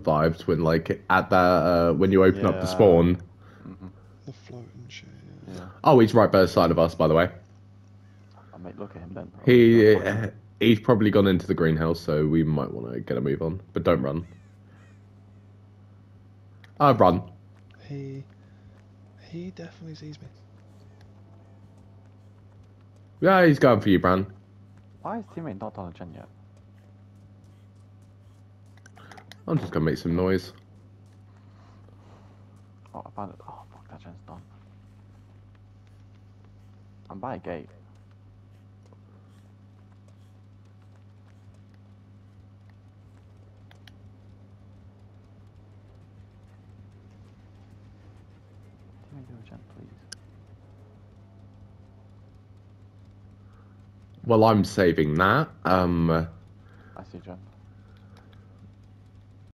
vibes when like at the when you open up the Yeah. spawn. The floating shit. Yeah. Oh, he's right by the side of us, by the way. I might look at him then. Oh, he's He not fucking- he's probably gone into the greenhouse, so we might want to get a move on, but don't run. Run. He definitely sees me. Yeah, he's going for you, Bran. Why is teammate not on a gen yet? I'm just gonna make some noise. Oh, I found it. Oh, fuck, that gen's done. I'm by a gate. Teammate do a gen, please. Well, I'm saving that. I see gen.